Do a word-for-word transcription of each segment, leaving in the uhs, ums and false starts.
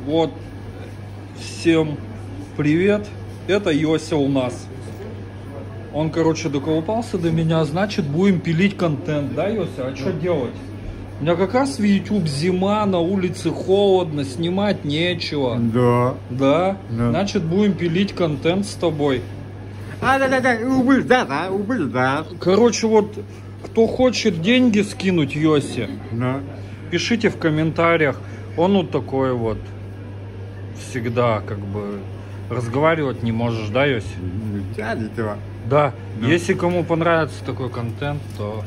Вот, всем привет, это Йося у нас. Он, короче, доколупался до меня, значит, будем пилить контент, да, Йося? А что делать? У меня как раз в YouTube зима, на улице холодно, снимать нечего. Да. Да? Да. Значит, будем пилить контент с тобой. А, да, да, да, убыль, да, да, убыль, да. Короче, вот, кто хочет деньги скинуть Йосе, Да. пишите в комментариях. Он вот такой вот. Всегда, как бы, разговаривать не можешь, да, Йося? Дядя этого. Да. Да. Если кому понравится такой контент, то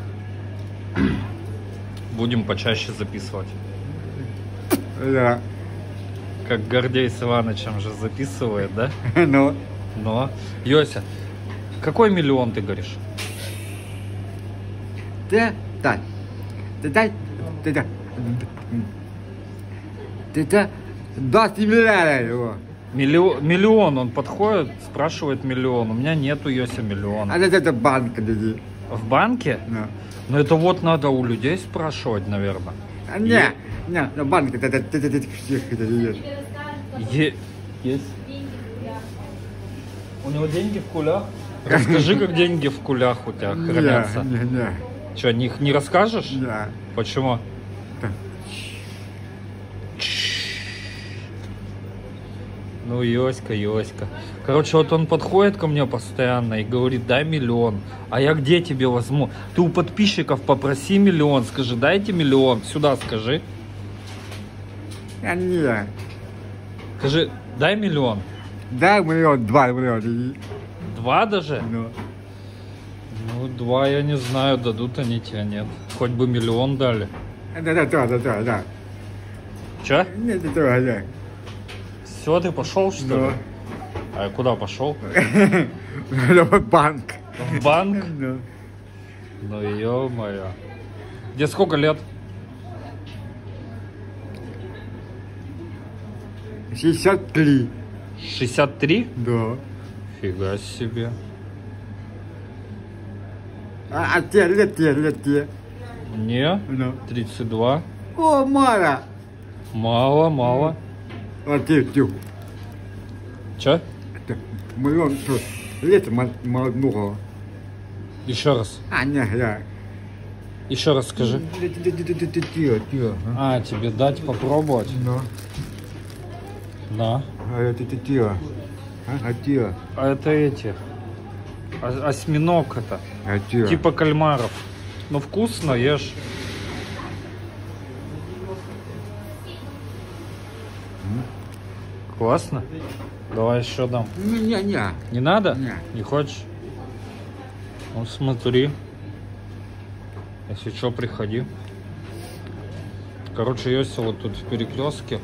будем почаще записывать. Да. Как Гордей с Иванычем же записывает, да? Ну. Но, Йося, какой миллион ты говоришь? Ты, да. Ты, да, ты, да. Ты, да. двадцать миллиардов его. Миллион, миллион, он подходит, спрашивает миллион. У меня нету, Йося, миллиона. А это банк, иди. В банке? Да. Ну это вот надо у людей спрашивать, наверное. А, не, не, на банк, это, это, это, это, это, есть. Е- есть. У него деньги в кулях? Расскажи, как деньги в кулях у тебя хранятся. Не, не, не. Че, не, не расскажешь? Да. Почему? Да. Ну, Йоська, Йоська. Короче, вот он подходит ко мне постоянно и говорит, дай миллион. А я где тебе возьму? Ты у подписчиков попроси миллион. Скажи, дайте миллион. Сюда скажи. А, не. Скажи, дай миллион. Дай миллион, два миллиона, иди. Два даже? Ну. Ну, два, я не знаю, дадут они тебе, нет. Хоть бы миллион дали. Да, да, да, да, да, да. Че? Нет, это, да. Все, ты пошел, что Ну. ли? А я куда пошел? Банк. В банк? Ну. Ну, ё-моё. Где сколько лет? шестьдесят три. шестьдесят три? Да. Фига себе. А, а те, лет те, лет те. Не, Ну. тридцать два. О, Мара. Мало, мало. А те, те. Че? Это миллион, что, лет много. Еще раз. А, не, я. Еще раз скажи. Тихо, тихо. А, тебе дать попробовать? Ну. Да. А это тихо. А, тихо. А это эти. о- Осьминог это. А тихо. Типа кальмаров. Ну, вкусно, ешь. Классно. Давай еще дам. Не, не, не. Не надо? Не. Не хочешь? Ну, смотри. Если что, приходи. Короче, Йося вот тут в перекрестке.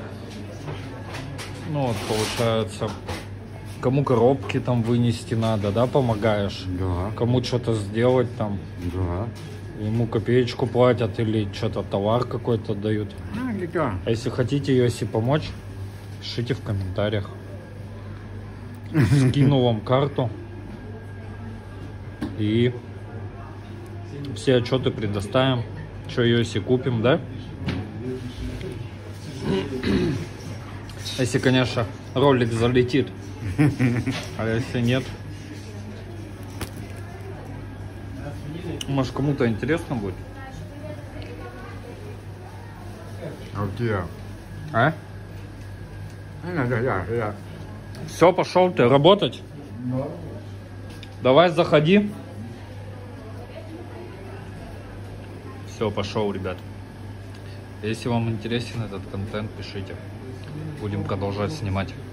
Ну, вот получается, кому коробки там вынести надо, да, помогаешь? Да. Кому что-то сделать там, Да. ему копеечку платят или что-то товар какой-то дают. А, где-то. А если хотите Йосе помочь, пишите в комментариях. Скину вам карту. И все отчеты предоставим. Что Йосе купим, да? Если, конечно, ролик залетит. А если нет, может, кому-то интересно будет. А где? А? А, да, да, да. Все, пошел ты работать. Давай, заходи. Все, пошел, ребят. Если вам интересен этот контент, пишите. Будем продолжать снимать.